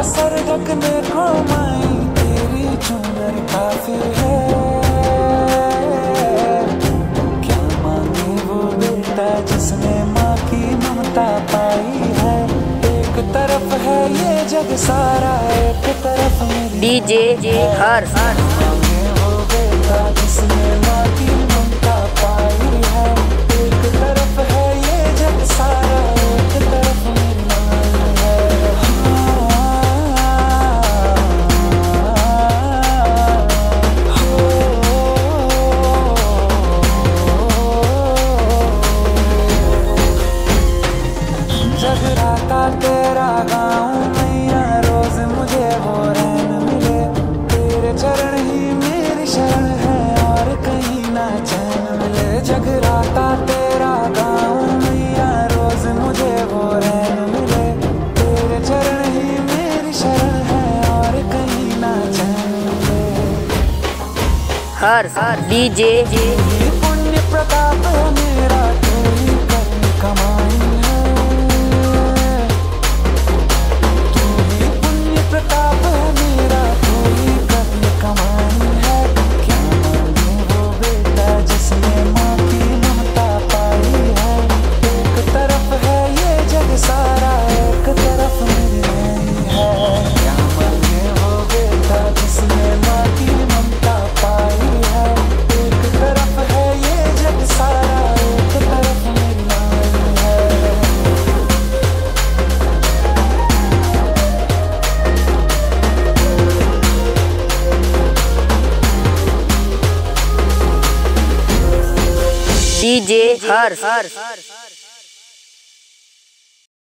Sir ढकने को माई तेरी चुनर काफी है। क्या मांगे वो बेटा जिसने माँ की ममता पाई है। एक तरफ है ये जग सारा, एक तरफ मेरी डीजे हर्ष। मांगे वो बेटा जिसने माँ की ममता पाई है। एक तरफ है ये जग सारा, एक तरफ मेरी माँ है। जगराता तेरा गाँव मैया, रोज मुझे वो रैन मिले। तेरे चरण ही मेरी शरण है और कहीं ना चैन मिले। जगराता तेरा गाँव मैया, रोज मुझे वो रैन मिले। तेरे चरण ही मेरी शरण है और कहीं ना चैन मिले। हर्ष डीजे। ये पुण्य प्रताप है मेरा, तू ही कर्म कमाई है। तू ही पुण्य प्रताप है मेरा, तू ही कर्म कमाई है। क्या मांगे वो बेटा जिसने माँ की ममता पाई है। एक तरफ है ये जग सारा, एक तरफ मेरी माई है। क्या मांगे वो बेटा जिसने माँ की ममता पाई है। एक तरफ है ये जग सारा, एक तरफ मेरी माई है। डीजे हर्ष।